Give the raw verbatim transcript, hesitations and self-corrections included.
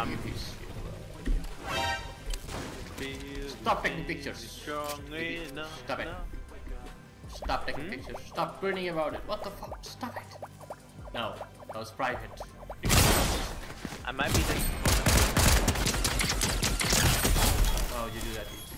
Um, Stop taking pictures. Stop it. Stop taking hmm? pictures. Stop grinning about it. What the fuck? Stop it. No, that was private. I might be taking. Oh, you do that.